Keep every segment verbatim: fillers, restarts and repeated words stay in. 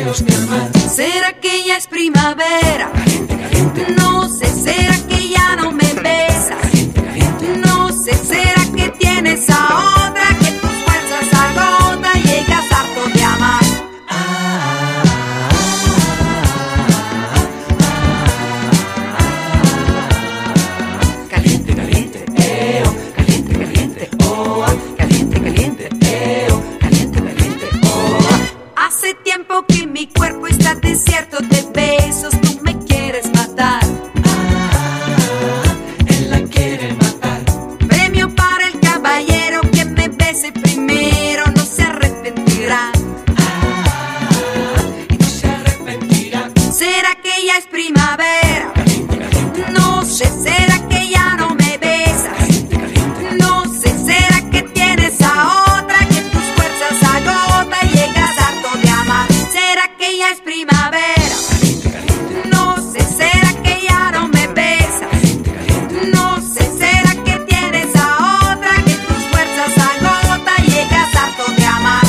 deseos de amar. ¿Será que ya es primavera? Caliente, caliente, No sé, ¿será que ya no me besas? caliente, caliente. No sé, ¿será que tienes a otra que tus fuerzas agotan y llegas harto de amar? Caliente, caliente, eo, caliente, caliente, oh, ah. Caliente, caliente, eo, caliente, caliente, oh, ah. Hace tiempo que mi cuerpo está desierto de besos, tú me quieres matar. Ah, él la quiere matar. Premio para el caballero que me bese primero, no se arrepentirá. Ah, y no se arrepentirá. ¿Será que ya es primavera? Caliente, caliente, No sé, ¿será que ya no me besas? caliente, caliente. No sé, ¿será que tienes a otra que tus fuerzas agota y llegas harto de amar? ¿Será que ya es primavera? Caliente, caliente, No sé, ¿será que ya no me besas? caliente, caliente. No sé, ¿será que tienes a otra que tus fuerzas agota y llegas harto de amar?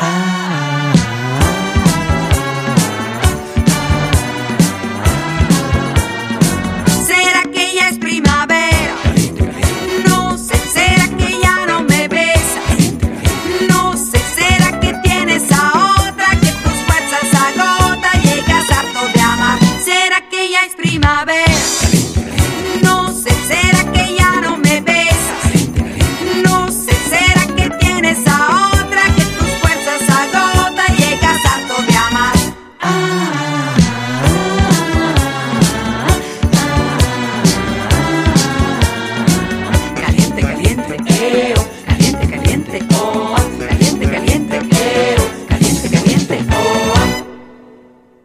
¿Será que ya es primavera? No sé, ¿será que ya no me besas? No sé, ¿será que tienes a otra que tus fuerzas agota y llegas harto de amar? ¿Será que ya es primavera? No sé, ¿será que ya no me besas? No sé, ¿será que tienes a otra que tus fuerzas agota y llegas harto de amar? Caliente, caliente, eo.